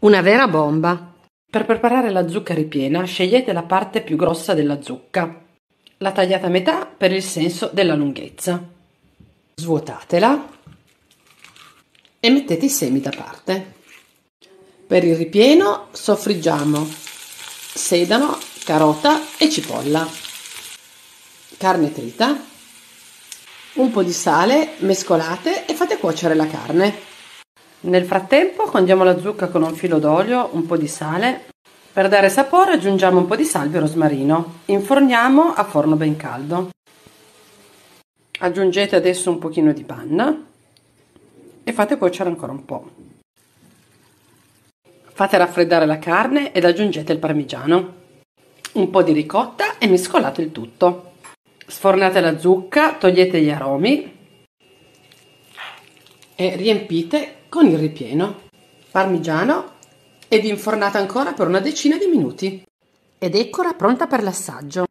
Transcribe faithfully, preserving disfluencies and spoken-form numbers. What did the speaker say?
Una vera bomba. Per preparare la zucca ripiena, scegliete la parte più grossa della zucca. La tagliate a metà per il senso della lunghezza. Svuotatela e mettete i semi da parte. Per il ripieno soffriggiamo sedano, carota e cipolla, carne trita, un po' di sale, mescolate e fate cuocere la carne. Nel frattempo condiamo la zucca con un filo d'olio, un po' di sale. Per dare sapore aggiungiamo un po' di salvia e rosmarino. Inforniamo a forno ben caldo. Aggiungete adesso un pochino di panna e fate cuocere ancora un po'. Fate raffreddare la carne ed aggiungete il parmigiano, un po' di ricotta e mescolate il tutto. Sfornate la zucca, togliete gli aromi e riempite con il ripieno, parmigiano ed infornate ancora per una decina di minuti. Ed eccola pronta per l'assaggio.